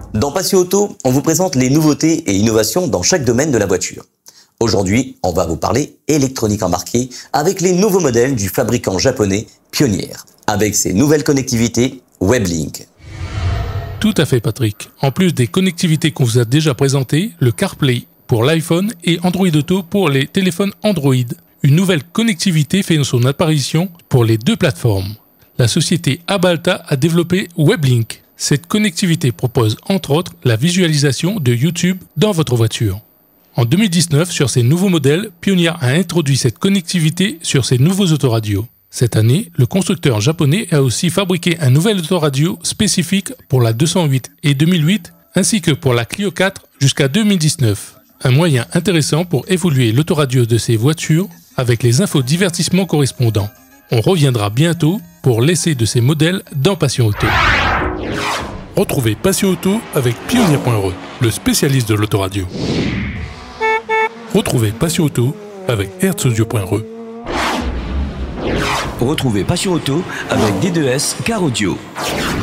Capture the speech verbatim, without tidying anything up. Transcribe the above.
Dans Passion Auto, on vous présente les nouveautés et innovations dans chaque domaine de la voiture. Aujourd'hui, on va vous parler électronique embarquée avec les nouveaux modèles du fabricant japonais Pioneer, avec ses nouvelles connectivités WebLink. Tout à fait Patrick. En plus des connectivités qu'on vous a déjà présentées, le CarPlay pour l'iPhone et Android Auto pour les téléphones Android. Une nouvelle connectivité fait son apparition pour les deux plateformes. La société Abalta a développé WebLink. Cette connectivité propose entre autres la visualisation de YouTube dans votre voiture. En deux mille dix-neuf, sur ces nouveaux modèles, Pioneer a introduit cette connectivité sur ses nouveaux autoradios. Cette année, le constructeur japonais a aussi fabriqué un nouvel autoradio spécifique pour la deux cent huit et deux mille huit ainsi que pour la Clio quatre jusqu'à deux mille dix-neuf. Un moyen intéressant pour évoluer l'autoradio de ces voitures avec les infos divertissements correspondants. On reviendra bientôt pour l'essai de ces modèles dans Passion Auto. Retrouvez Passion Auto avec Pioneer point R E, le spécialiste de l'autoradio. Retrouvez Passion Auto avec Airstudio point R E. Retrouvez Passion Auto avec D deux S Car Audio.